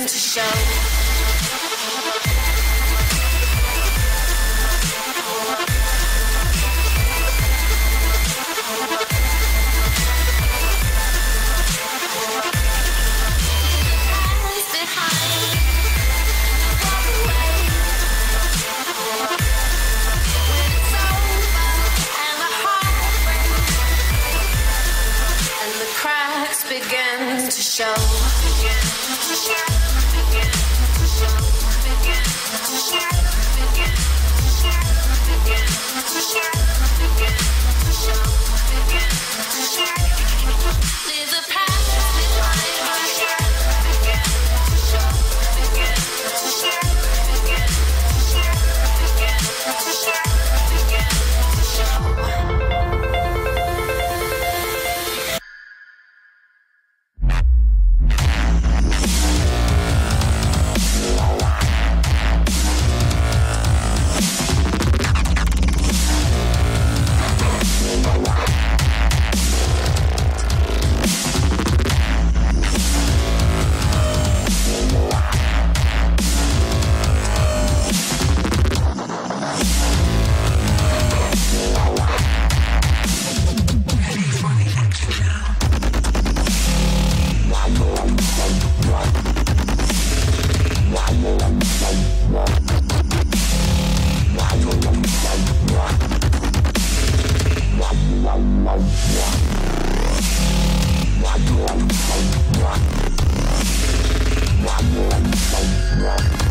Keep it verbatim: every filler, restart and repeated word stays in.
to show. Begin to show. Begin to show. Begin to show. Begin to show. Begin to show. Begin to show. Begin to show. Begin to show. Leave the past behind. Begin to show. Begin to show. Begin to show. Begin to show. Begin to show. Rock.